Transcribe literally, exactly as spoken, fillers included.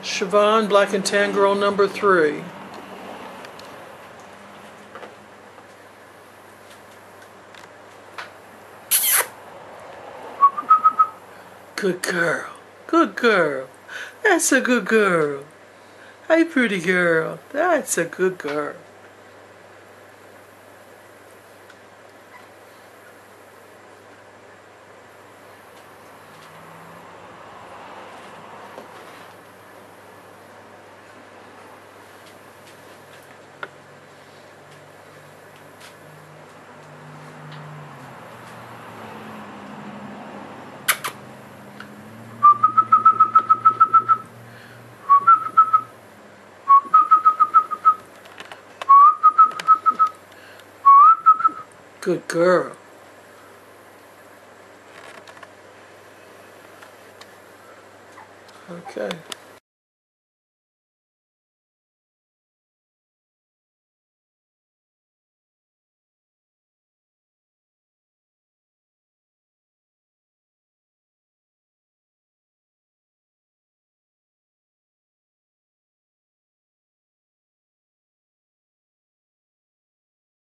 Siobhan, Black and Tan Girl number three. Good girl. Good girl. That's a good girl. Hey, pretty girl. That's a good girl. Good girl. Okay.